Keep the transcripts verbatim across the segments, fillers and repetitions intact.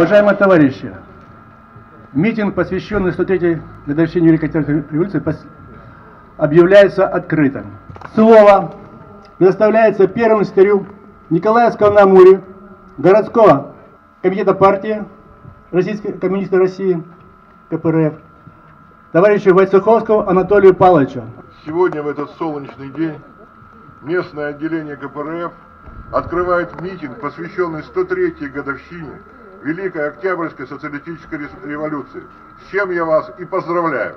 Уважаемые товарищи, митинг, посвященный сто третьей годовщине Великой Октябрьской революции, объявляется открытым. Слово предоставляется первому секретарю Николаевского на Амуре городского комитета партии Российской коммунистов России, ка пэ эр эф, товарищу Войцеховскому Анатолию Павловичу. Сегодня, в этот солнечный день, местное отделение ка пэ эр эф открывает митинг, посвященный сто третьей годовщине Великой Октябрьской социалистической революции, с чем я вас и поздравляю.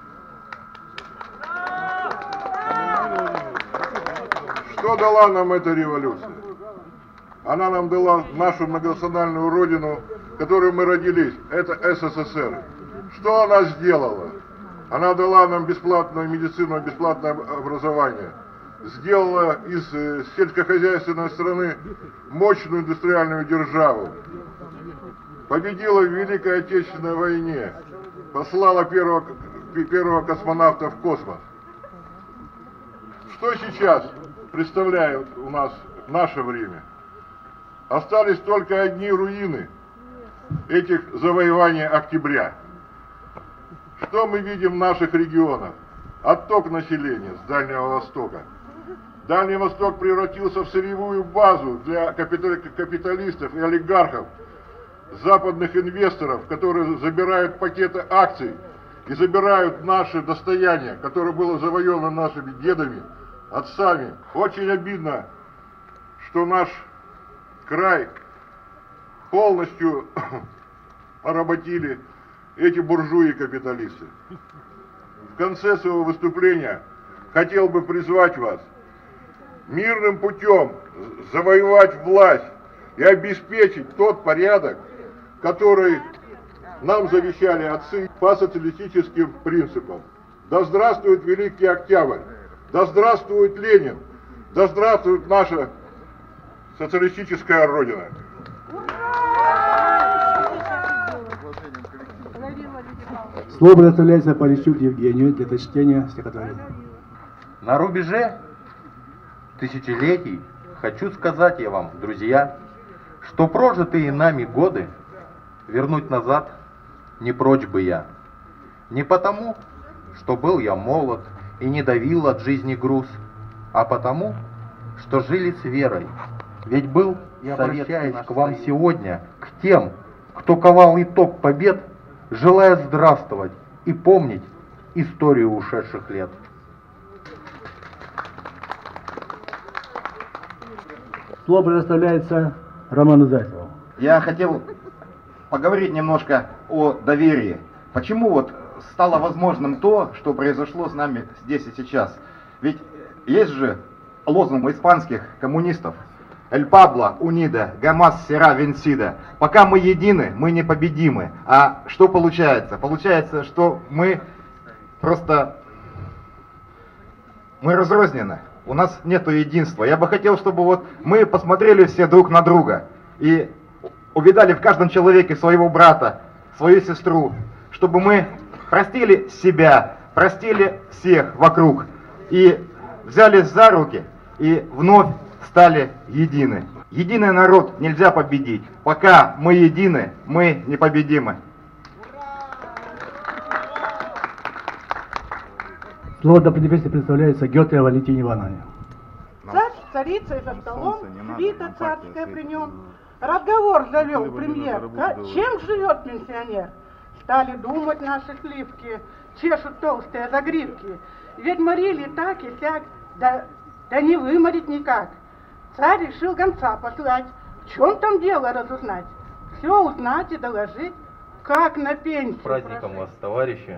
Что дала нам эта революция? Она нам дала нашу многонациональную родину, в которой мы родились, это эс эс эс эр. Что она сделала? Она дала нам бесплатную медицину, бесплатное образование. Сделала из сельскохозяйственной страны мощную индустриальную державу. Победила в Великой Отечественной войне. Послала первого, первого космонавта в космос. Что сейчас представляют у нас в наше время? Остались только одни руины этих завоеваний октября. Что мы видим в наших регионах? Отток населения с Дальнего Востока. Дальний Восток превратился в сырьевую базу для капиталистов и олигархов, западных инвесторов, которые забирают пакеты акций и забирают наше достояние, которое было завоевано нашими дедами, отцами. Очень обидно, что наш край полностью поработили эти буржуи-капиталисты. В конце своего выступления хотел бы призвать вас мирным путем завоевать власть и обеспечить тот порядок, который нам завещали отцы по социалистическим принципам. Да здравствует Великий Октябрь! Да здравствует Ленин! Да здравствует наша социалистическая Родина! Слово предоставляется Полищук Евгению для прочтения стихотворения. На рубеже тысячелетий хочу сказать я вам, друзья, что прожитые нами годы вернуть назад не прочь бы я. Не потому, что был я молод и не давил от жизни груз, а потому, что жили с верой. Ведь был, я обращаюсь к вам сегодня, к тем, кто ковал итог побед, желая здравствовать и помнить историю ушедших лет. Слово предоставляется Роману Зайцеву. Я хотел поговорить немножко о доверии. Почему вот стало возможным то, что произошло с нами здесь и сейчас? Ведь есть же лозунг испанских коммунистов: «El Pablo unido, jamás será vencido». Пока мы едины, мы непобедимы. А что получается? Получается, что мы просто мы разрознены. У нас нету единства. Я бы хотел, чтобы вот мы посмотрели все друг на друга и увидали в каждом человеке своего брата, свою сестру, чтобы мы простили себя, простили всех вокруг и взялись за руки и вновь стали едины. Единый народ нельзя победить. Пока мы едины, мы непобедимы. Слово до предприятия представляется Гёте Валентине Ивановне. Царь с царицей за столом, свита царская при нем. Разговор завел премьер. Чем живет пенсионер? Стали думать наши сливки, чешут толстые загривки. Ведь морили так и сяк, да, да не выморить никак. Царь решил гонца послать, в чем там дело разузнать. Все узнать и доложить, как на пенсию. С праздником вас, товарищи.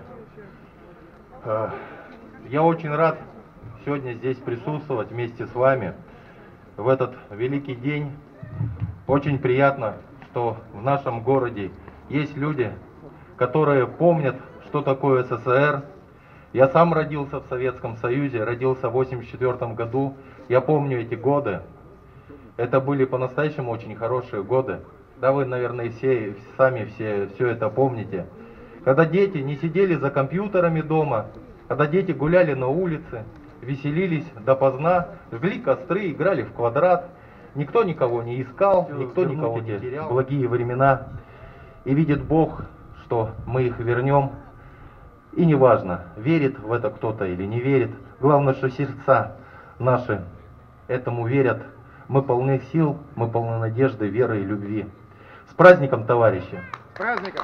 Я очень рад сегодня здесь присутствовать вместе с вами в этот великий день. Очень приятно, что в нашем городе есть люди, которые помнят, что такое эс эс эс эр. Я сам родился в Советском Союзе, родился в восемьдесят четвёртом году. Я помню эти годы. Это были по-настоящему очень хорошие годы. Да, вы, наверное, все сами все, все это помните. Когда дети не сидели за компьютерами дома, когда дети гуляли на улице, веселились допоздна, жгли костры, играли в квадрат, никто никого не искал, никто никого не терял. Благие времена. И видит Бог, что мы их вернем. И неважно, верит в это кто-то или не верит. Главное, что сердца наши этому верят. Мы полны сил, мы полны надежды, веры и любви. С праздником, товарищи! С праздником!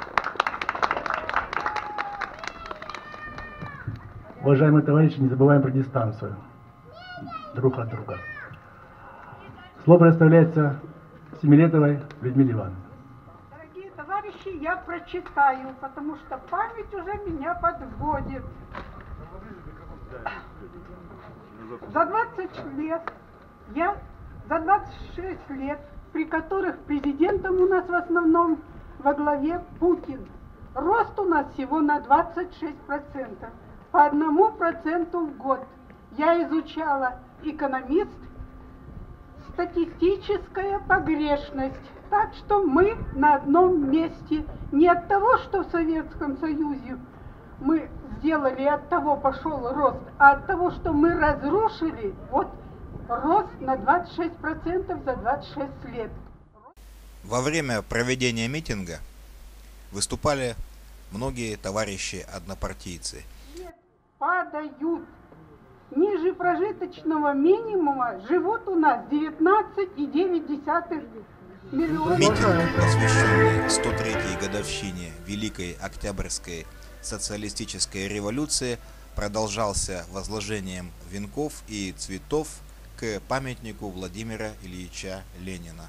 Уважаемые товарищи, не забываем про дистанцию друг от друга. Слово предоставляется Семилетовой Людмиле Ивановне. Дорогие товарищи, я прочитаю, потому что память уже меня подводит. За двадцать лет, я за двадцать шесть лет, при которых президентом у нас в основном во главе Путин, рост у нас всего на двадцать шесть процентов, по одному проценту в год. Я изучала экономист, статистическая погрешность. Так что мы на одном месте. Не от того, что в Советском Союзе мы сделали, от того пошел рост, а от того, что мы разрушили, вот рост на двадцать шесть процентов за двадцать шесть лет. Во время проведения митинга выступали многие товарищи-однопартийцы. Падают. Ниже прожиточного минимума живут у нас девятнадцать и девять десятых миллиона. Митинг, посвященный сто третьей годовщине Великой Октябрьской социалистической революции, продолжался возложением венков и цветов к памятнику Владимира Ильича Ленина.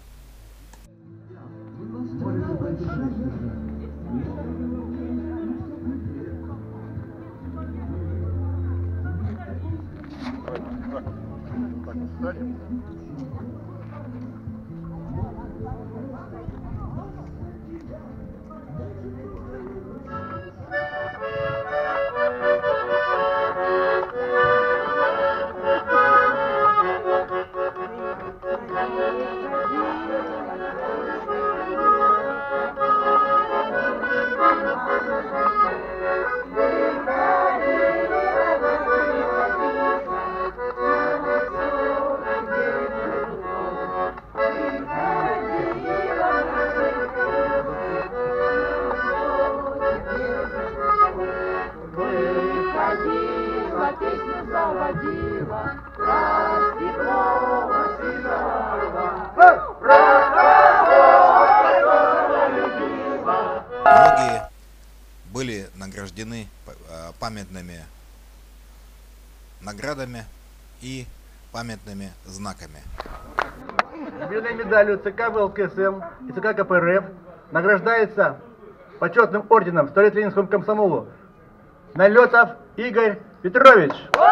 Многие были награждены памятными наградами и памятными знаками. Юбилейной медалью ЦК ВЛКСМ и ЦК КПРФ награждается почетным орденом сто лет Ленинскому комсомолу Налетов Игорь Петрович.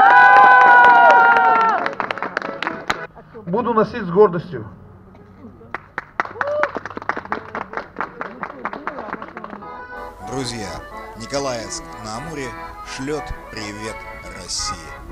Буду носить с гордостью. Друзья, Николаевск на Амуре шлет привет России.